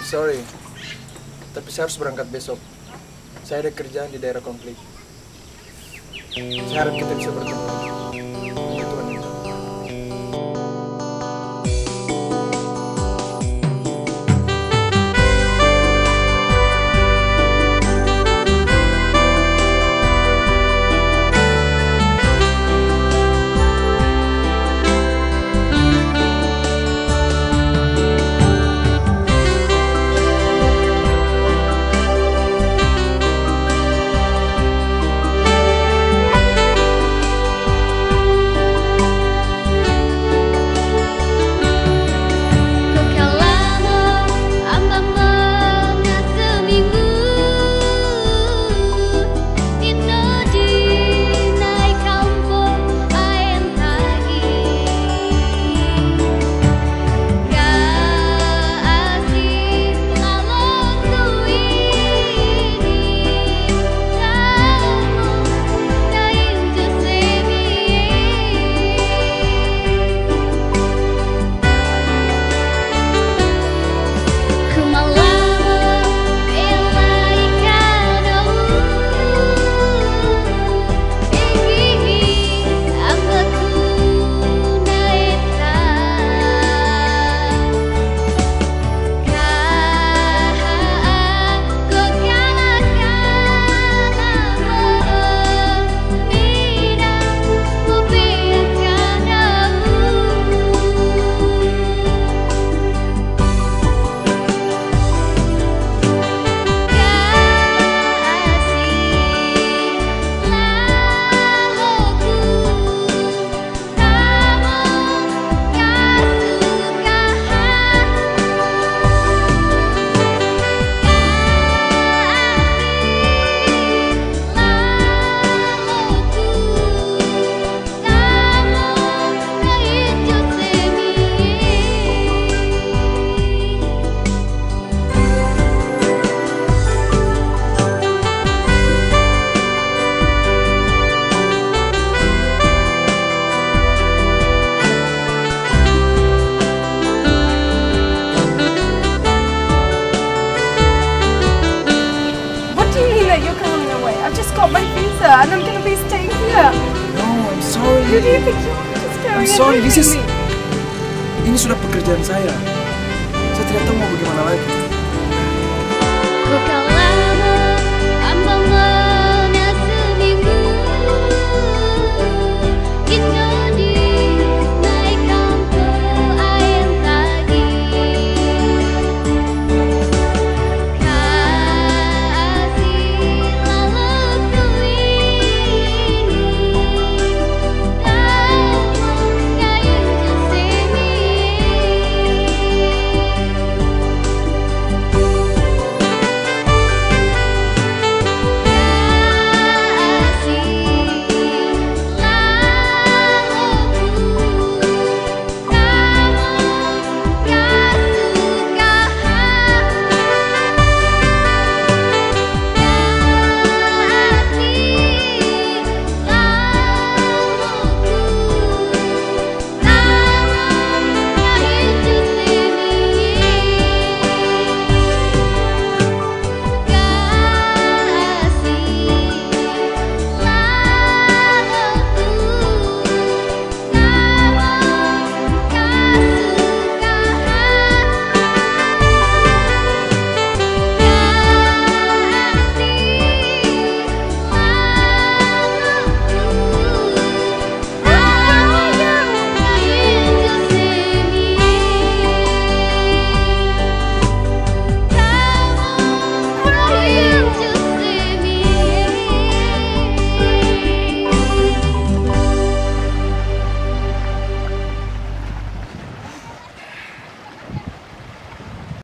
Sorry, tapi saya harus berangkat besok. Saya ada kerjaan di daerah konflik. Saya harap kita bisa bertemu lagi. Hanya Tuhan yang tahu. I've just got my visa and I'm going to be staying here. No, I'm sorry. Who do you think you are? Just going I'm sorry, this is... Ini sudah pekerjaan saya. Saya tidak tahu mau bagaimana lagi.